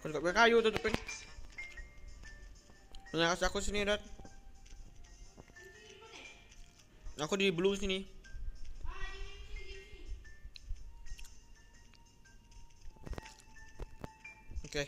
Kan gak pakai kayu tutupin. Nah, kasih aku sini, Dad. Aku di blue sini. Oke.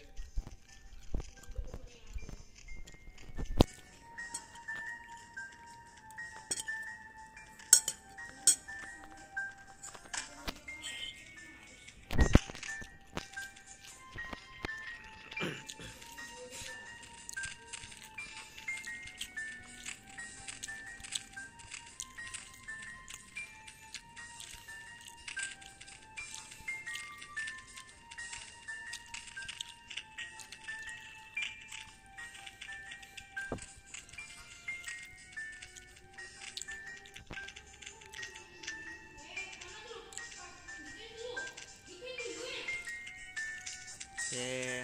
Yeah.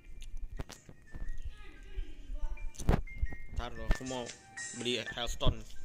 Ntar loh, aku mau beli Hellstone.